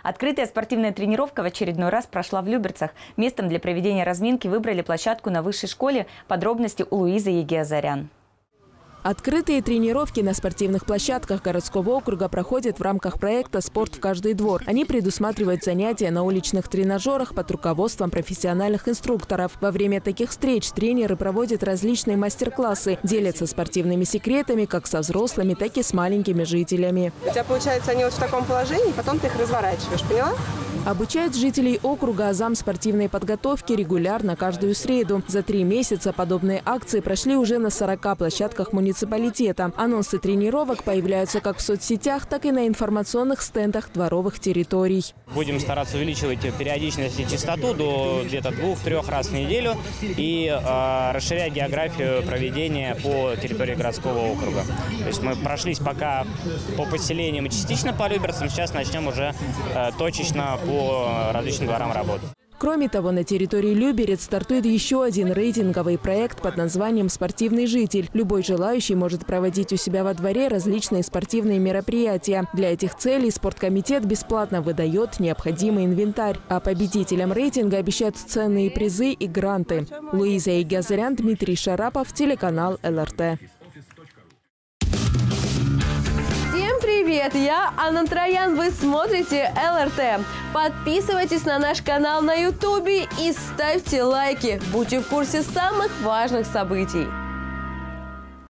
Открытая спортивная тренировка в очередной раз прошла в Люберцах. Местом для проведения разминки выбрали площадку на высшей школе. Подробности у Луизы Егиазарян. Открытые тренировки на спортивных площадках городского округа проходят в рамках проекта «Спорт в каждый двор». Они предусматривают занятия на уличных тренажерах под руководством профессиональных инструкторов. Во время таких встреч тренеры проводят различные мастер-классы, делятся спортивными секретами как со взрослыми, так и с маленькими жителями. У тебя, получается, они вот в таком положении, потом ты их разворачиваешь, поняла? Обучают жителей округа азам спортивной подготовки регулярно каждую среду. За 3 месяца подобные акции прошли уже на 40 площадках муниципалитета. Анонсы тренировок появляются как в соцсетях, так и на информационных стендах дворовых территорий. Будем стараться увеличивать периодичность и частоту до где-то 2-3 раз в неделю и расширять географию проведения по территории городского округа. То есть мы прошлись пока по поселениям и частично по Люберцам, сейчас начнем уже точечно по различным дворам работать. Кроме того, на территории Люберец стартует еще один рейтинговый проект под названием «Спортивный житель». Любой желающий может проводить у себя во дворе различные спортивные мероприятия. Для этих целей спорткомитет бесплатно выдает необходимый инвентарь. А победителям рейтинга обещают ценные призы и гранты. Луиза Егиазарян, Дмитрий Шарапов, телеканал ЛРТ. Привет, я Анна Троян, вы смотрите ЛРТ. Подписывайтесь на наш канал на YouTube и ставьте лайки. Будьте в курсе самых важных событий.